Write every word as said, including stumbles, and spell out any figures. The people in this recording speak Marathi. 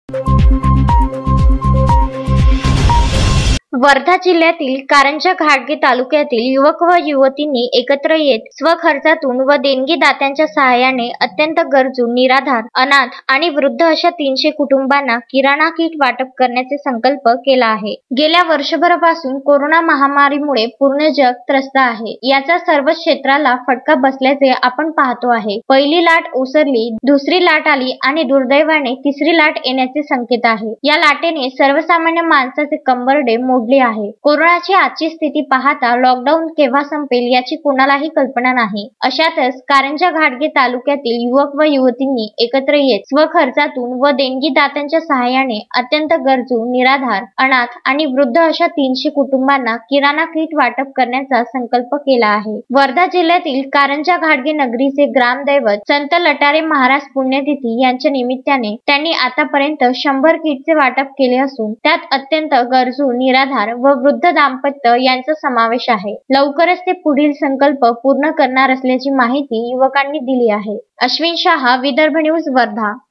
वर्धा जिल्ह्यातील कारंजा घाटगे तालुक्यातील युवक व युवतींनी एकत्र येत स्वखर्चातून व देणगीदात्यांच्या सहाय्याने अत्यंत गरजू, निराधार, अनाथ आणि वृद्ध अशा तीनशे कुटुंबांना किराणा किट वाटप करण्याचे संकल्प केला आहे। गेल्या वर्षभरापासून कोरोना महामारीमुळे पूर्ण जग त्रस्त आहे। याचा सर्व क्षेत्राला फटका बसल्याचे आपण पाहतो आहे। पहिली लाट ओसरली, दुसरी लाट आली आणि दुर्दैवाने तिसरी लाट येण्याचे संकेत आहे। या लाटेने सर्वसामान्य माणसाचे कंबरडे मोडले आहे। कोरोनाची आजची स्थिती पाहता लॉकडाऊन केव्हा संपेल याची कोणालाही कल्पना नाही। अशातच कारंजा घाटगे तालुक्यातील युवक व युवतींनी एकत्र येत स्वखर्चातून व देणगीदात्यांच्या सहाय्याने अत्यंत गरजू, निराधार, अनाथ आणि वृद्ध अशा तीनशे कुटुंबांना किराणा किट वाटप करण्याचा संकल्प केला आहे। वर्धा जिल्ह्यातील कारंजा घाटगे नगरीचे ग्रामदैवत संत लटारे महाराज पुण्यतिथी यांच्या निमित्ताने त्यांनी आतापर्यंत शंभर किटचे वाटप केले असून त्यात अत्यंत गरजू, निराधार व वृद्ध दाम्पत्य यांचा समावेश आहे। लवकरच ते पुढील संकल्प पूर्ण करणार असल्याची माहिती युवकांनी दिली आहे। अश्विन शाह, विदर्भ न्यूज, वर्धा।